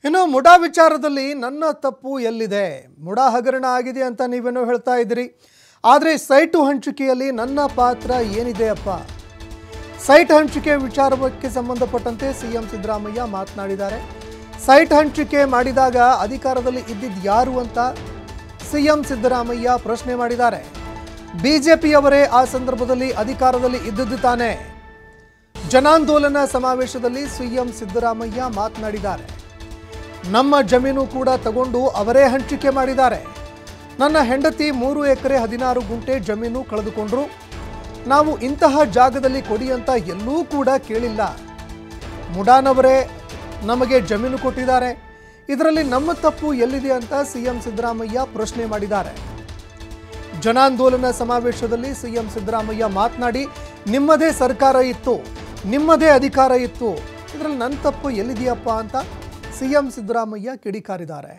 ಇನ್ನು ಮುಡಾ ವಿಚಾರದಲ್ಲಿ ನನ್ನ ತಪ್ಪು ಎಲ್ಲಿದೆ? ಮುಡಾ ಹಗರಣ ಆಗಿದೆ ಅಂತ ನೀವೇನೋ ಹೇಳ್ತಾ ಇದ್ದೀರಿ. ಆದರೆ ಸೈಟು ಹಂಚಿಕೆಯಲ್ಲಿ ನನ್ನ ಪಾತ್ರ ಏನಿದೆ ಅಪ್ಪ? ಸೈಟ್ ಹಂಚಿಕೆ ವಿಚಾರಕ್ಕೆ ಸಂಬಂಧಪಟ್ಟಂತೆ ಸಿಎಂ ಸಿದ್ದರಾಮಯ್ಯ ಮಾತನಾಡಿದ್ದಾರೆ. ಸೈಟ್ ಹಂಚಿಕೆ ಮಾಡಿದಾಗ ಅಧಿಕಾರದಲ್ಲಿ ಇದ್ದಿದ್ದು ಯಾರು ಅಂತ ಸಿಎಂ ಸಿದ್ದರಾಮಯ್ಯ ಪ್ರಶ್ನೆ ಮಾಡಿದ್ದಾರೆ. ಬಿಜೆಪಿಯವರೇ ಆ ಸಂದರ್ಭದಲ್ಲಿ ಅಧಿಕಾರದಲ್ಲಿ ಇದ್ದದ್ದು ತಾನೇ. ಜನಾಂದೋಲನ ಸಮಾವೇಶದಲ್ಲಿ ಸಿಎಂ ಸಿದ್ದರಾಮಯ್ಯ ಮಾತನಾಡಿದ್ದಾರೆ. ನಮ್ಮ ಜಮೀನು ಕೂಡ ತಗೊಂಡು ಅವರೇ ಹಂಚಿಕೆ ಮಾಡಿದ್ದಾರೆ. ನನ್ನ ಹೆಂಡತಿ 3 ಎಕರೆ 16 ಗುಂಟೆ ಜಮೀನು ಕಳೆದುಕೊಂಡ್ರು. ನಾವು ಇಂತಹ ಜಾಗದಲ್ಲಿ ಕೊಡಿ ಅಂತ ಎಲ್ಲೂ ಕೂಡ ಕೇಳಿಲ್ಲ. ಮುಡಾನವರೇ ನಮಗೆ ಜಮೀನು ಕೊಟ್ಟಿದ್ದಾರೆ. ಇದರಲ್ಲಿ ನಮ್ಮ ತಪ್ಪು ಎಲ್ಲಿದೆ ಅಂತ ಸಿಎಂ ಸಿದ್ದರಾಮಯ್ಯ ಪ್ರಶ್ನೆ ಮಾಡಿದ್ದಾರೆ. ಜನಾಂದೋಲನ ಸಮಾವೇಶದಲ್ಲಿ ಸಿಎಂ ಸಿದ್ದರಾಮಯ್ಯ ಮಾತನಾಡಿ, ನಿಮ್ಮದೇ ಸರ್ಕಾರ ಇತ್ತು, ನಿಮ್ಮದೇ ಅಧಿಕಾರ ಇತ್ತು, ಇದರಲ್ಲಿ ನನ್ನ ತಪ್ಪು ಎಲ್ಲಿದೆಯಪ್ಪ ಅಂತ ಸಿಎಂ ಸಿದ್ದರಾಮಯ್ಯ ಕಿಡಿಕಾರಿದ್ದಾರೆ.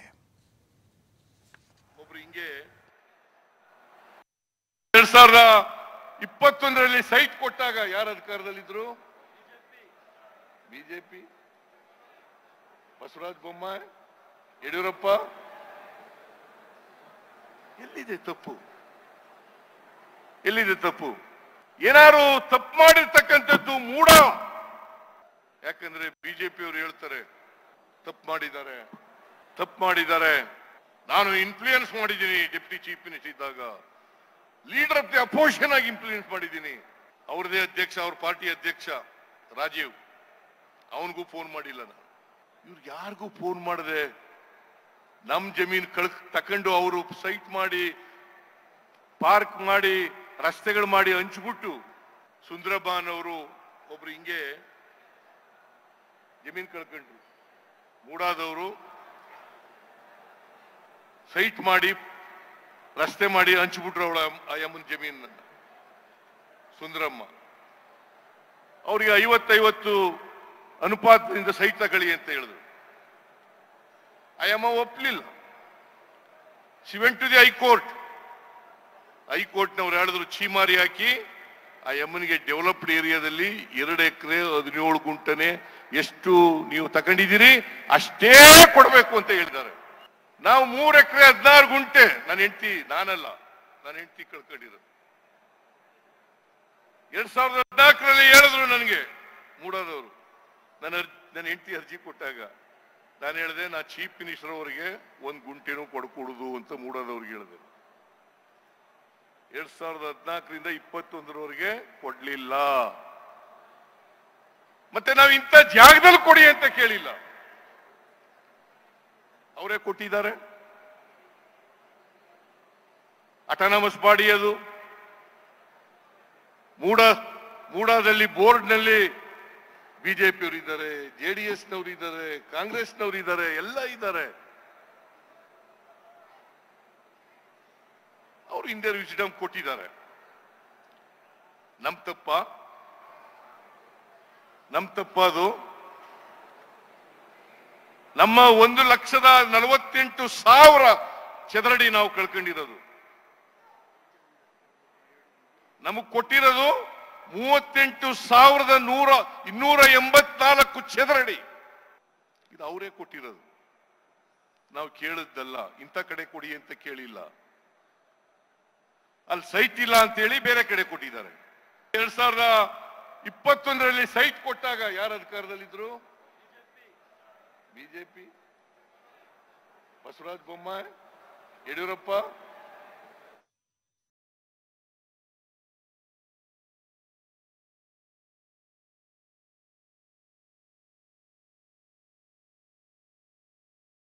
2021ರಲ್ಲಿ ಸೈಟ್ ಕೊಟ್ಟಾಗ ಯಾರು ಅಧಿಕಾರದಲ್ಲಿದ್ರು? ಬಿಜೆಪಿ, ಬಸವರಾಜ ಬೊಮ್ಮಾಯಿ, ಯಡಿಯೂರಪ್ಪ. ಎಲ್ಲಿದೆ ತಪ್ಪು? ಎಲ್ಲಿದೆ ತಪ್ಪು? ಏನಾರು ತಪ್ಪು ಮಾಡಿರ್ತಕ್ಕಂಥದ್ದು ಮೂಢ. ಯಾಕಂದ್ರೆ ಬಿಜೆಪಿಯವರು ಹೇಳ್ತಾರೆ ತಪ್ಪು ಮಾಡಿದ್ದಾರೆ. ನಾನು ಇನ್ಫ್ಲೂಯೆನ್ಸ್ ಮಾಡಿದ್ದೀನಿ. ಡೆಪ್ಯೂಟಿ ಚೀಫ್ ಮಿನಿಸ್ಟರ್ ಇದ್ದಾಗ ಲೀಡರ್ ಆಫ್ ದಿ ಅಪೋಸಿಷನ್ ಆಗಿ ಇನ್ಫ್ಲೂಯೆನ್ಸ್ ಮಾಡಿದ್ದೀನಿ. ಅವ್ರದೇ ಅಧ್ಯಕ್ಷ, ಅವ್ರ ಪಾರ್ಟಿ ಅಧ್ಯಕ್ಷ ರಾಜೀವ್, ಅವನಿಗೂ ಫೋನ್ ಮಾಡಿಲ್ಲ ನಾನು. ಇವ್ರು ಯಾರಿಗೂ ಫೋನ್ ಮಾಡದೆ ನಮ್ ಜಮೀನ್ ತಕೊಂಡು ಅವರು ಸೈಟ್ ಮಾಡಿ, ಪಾರ್ಕ್ ಮಾಡಿ, ರಸ್ತೆಗಳು ಮಾಡಿ ಹಂಚ್ಬಿಟ್ಟು, ಸುಂದರಬಾನ್ ಅವರು ಒಬ್ರು ಹಿಂಗೆ ಜಮೀನ್ ಕಳ್ಕೊಂಡ್ರು. ಮೂಡಾದವರು ಸೈಟ್ ಮಾಡಿ, ರಸ್ತೆ ಮಾಡಿ ಹಂಚ್ಬಿಟ್ರು ಅವಳ ಅಯ್ಯಮ್ಮನ ಜಮೀನ್. ಸುಂದರಮ್ಮ ಅವ್ರಿಗೆ 50-50 ಅನುಪಾತದಿಂದ ಸೈಟ್ ತಗೊಳ್ಳಿ ಅಂತ ಹೇಳಿದ್ರು. ಅಯ್ಯಮ್ಮ ಒಪ್ಲಿಲ್ಲ. ಶಿ ವೆಂಟ್ ಟು ದಿ ಹೈಕೋರ್ಟ್ನವ್ರು ಹೇಳಿದ್ರು, ಚೀಮಾರಿ ಹಾಕಿ ಆ ಯಮ್ಮನಿಗೆ ಡೆವಲಪ್ಡ್ ಏರಿಯಾದಲ್ಲಿ 2 ಎಕರೆ 17 ಗುಂಟನೆ ಎಷ್ಟು ನೀವು ತಗೊಂಡಿದ್ದೀರಿ ಅಷ್ಟೇ ಕೊಡಬೇಕು ಅಂತ ಹೇಳಿದ್ದಾರೆ. ನಾವು 3 ಎಕರೆ 16 ಗುಂಟೆ, ನನ್ನ ಹೆಂಡತಿ, ನಾನಲ್ಲ, ನನ್ನ ಹೆಂಡತಿ ಕಳ್ಕೊಂಡಿರೋದು. 2014ರಲ್ಲಿ ಹೇಳಿದ್ರು ನನಗೆ ಮೂಡಾದವರು. ನನ್ನ ಹೆಂಡತಿ ಅರ್ಜಿ ಕೊಟ್ಟಾಗ ನಾನು ಹೇಳಿದೆ, ನಾ ಚೀಫ್ ಮಿನಿಸ್ಟರ್ ಅವರಿಗೆ 1 ಗುಂಟೆನೂ ಕೊಡಕೂಡುದು ಅಂತ ಮೂಡಾದವ್ರಿಗೆ ಹೇಳಿದೆ. 2014ರಿಂದ 21ರವರೆಗೆ ಕೊಡ್ಲಿಲ್ಲ. ಮತ್ತೆ ನಾವು ಇಂಥ ಜಾಗದಲ್ಲಿ ಕೊಡಿ ಅಂತ ಕೇಳಿಲ್ಲ, ಅವರೇ ಕೊಟ್ಟಿದ್ದಾರೆ. ಅಟಾನಮಸ್ ಬಾಡಿ ಅದು. ಮೂಡಾದಲ್ಲಿ ಬೋರ್ಡ್ನಲ್ಲಿ ಬಿಜೆಪಿಯವರು ಇದ್ದಾರೆ, ಜೆಡಿಎಸ್ನವರು ಇದ್ದಾರೆ, ಕಾಂಗ್ರೆಸ್ನವರು ಇದ್ದಾರೆ, ಎಲ್ಲ ಇದ್ದಾರೆ. ಅವರು ಇಂಡಿಯಾ ವಿಸಿಡಮ್ ಕೊಟ್ಟಿದ್ದಾರೆ. ನಮ್ ತಪ್ಪ ಅದು. ನಮ್ಮ 1,48,000 ಚದರಡಿ ನಾವು ಕಳ್ಕೊಂಡಿರೋದು. ನಮಗ್ ಕೊಟ್ಟಿರೋದು 38,284 ಚದರಡಿ. ಇದು ಅವರೇ ಕೊಟ್ಟಿರೋದು, ನಾವು ಕೇಳಿದ್ದಲ್ಲ. ಇಂಥ ಕಡೆ ಕೊಡಿ ಅಂತ ಕೇಳಿಲ್ಲ. ಅಲ್ಲಿ ಸೈಟ್ ಇಲ್ಲ ಅಂತ ಹೇಳಿ ಬೇರೆ ಕಡೆ ಕೊಟ್ಟಿದ್ದಾರೆ. 2021ರಲ್ಲಿ ಸೈಟ್ ಕೊಟ್ಟಾಗ ಯಾರು ಅಧಿಕಾರದಲ್ಲಿದ್ರು? ಬಿಜೆಪಿ, ಬಸವರಾಜ ಬೊಮ್ಮಾಯಿ, ಯಡಿಯೂರಪ್ಪ.